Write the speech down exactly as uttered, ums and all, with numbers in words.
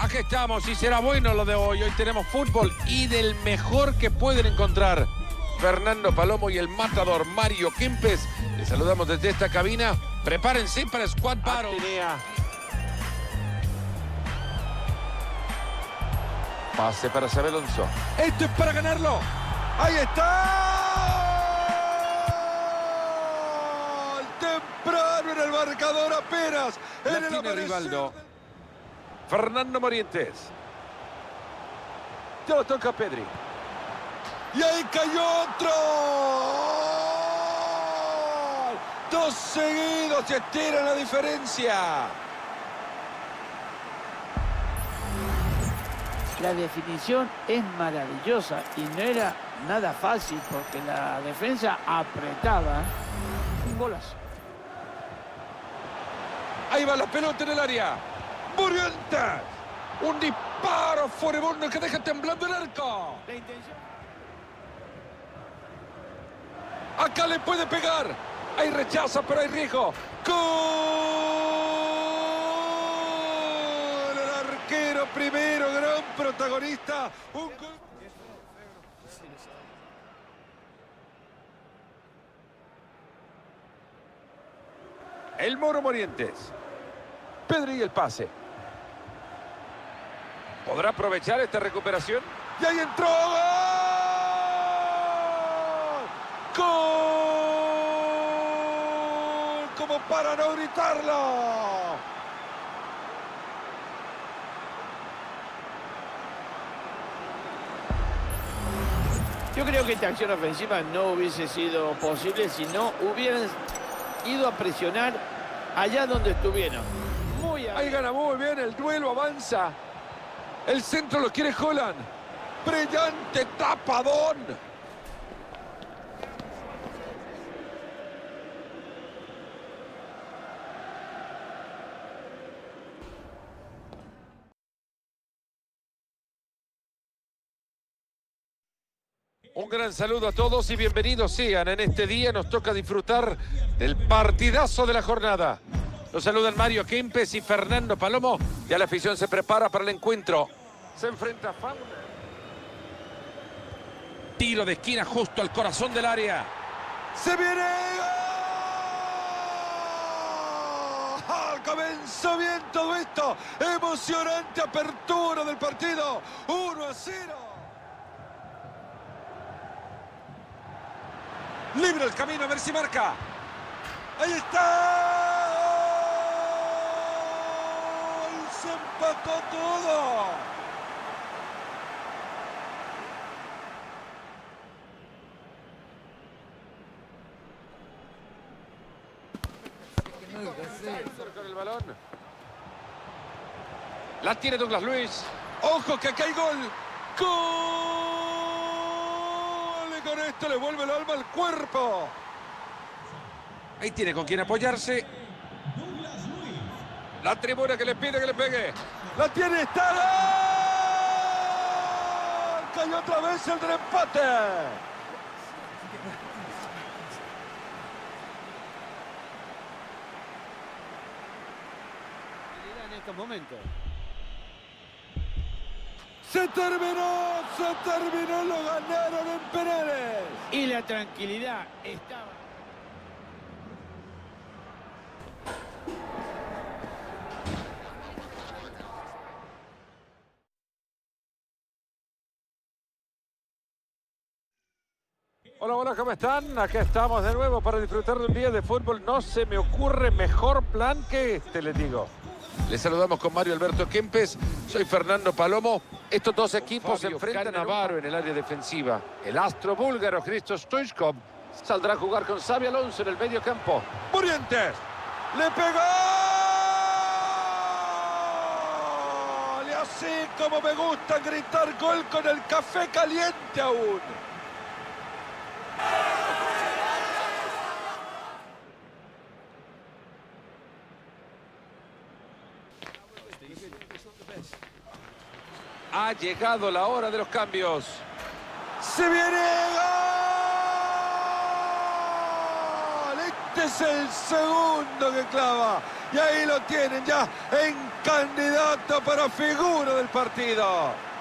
Aquí estamos y será bueno lo de hoy. Hoy tenemos fútbol y del mejor que pueden encontrar. Fernando Palomo y el matador Mario Kempes. Les saludamos desde esta cabina. Prepárense para Squad Battle. Pase para Xabi Alonso. Esto es para ganarlo. Ahí está. Temprano en el marcador apenas. La en tiene el Rivaldo. Fernando Morientes. Ya lo toca Pedri. Y ahí cayó otro. Dos seguidos se estira la diferencia. La definición es maravillosa y no era nada fácil porque la defensa apretaba. Un golazo. Ahí va la pelota en el área. Morientes. Un disparo furibundo que deja temblando el arco. La intención. Acá le puede pegar. Hay rechaza, pero hay riesgo. ¡Gol! El arquero primero, gran protagonista. Un gol. El Moro Morientes. Pedri y el pase. ¿Podrá aprovechar esta recuperación? ¡Y ahí entró! ¡Gol! ¡Gol! Como para no gritarlo. Yo creo que esta acción ofensiva no hubiese sido posible si no hubieran ido a presionar allá donde estuvieron. Muy Ahí gana muy bien, el duelo avanza. El centro lo quiere Haaland. Brillante tapadón. Un gran saludo a todos y bienvenidos sean. En este día nos toca disfrutar del partidazo de la jornada. Los saludan Mario Kempes y Fernando Palomo. Ya la afición se prepara para el encuentro. Se enfrenta a Fauner. Tiro de esquina justo al corazón del área. ¡Se viene! ¡Gol! Comenzó bien todo esto. Emocionante apertura del partido. uno a cero. Libre el camino, a ver si marca. ¡Ahí está! Se empató todo. Con el balón. La tiene Douglas Luiz. ¡Ojo que acá hay gol! ¡Gol! Y con esto le vuelve el alma al cuerpo. Ahí tiene con quien apoyarse. La tribuna que le pide que le pegue. La tiene, está. ¡Gol! Cayó otra vez el del empate. En estos momentos. Se terminó, se terminó, lo ganaron en penales. Y la tranquilidad estaba. Hola, hola, ¿cómo están? Acá estamos de nuevo para disfrutar de un día de fútbol. No se me ocurre mejor plan que este, les digo. Les saludamos con Mario Alberto Kempes. Soy Fernando Palomo. Estos dos equipos Fabio se enfrentan a Varo en el área defensiva. El astro búlgaro Hristo Stoichkov saldrá a jugar con Xabi Alonso en el medio campo. Morientes. ¡Le pegó! Y así como me gusta gritar gol con el café caliente aún. Ha llegado la hora de los cambios. ¡Se viene! ¡Gol! Este es el segundo que clava Y ahí lo tienen ya en candidato para figura del partido.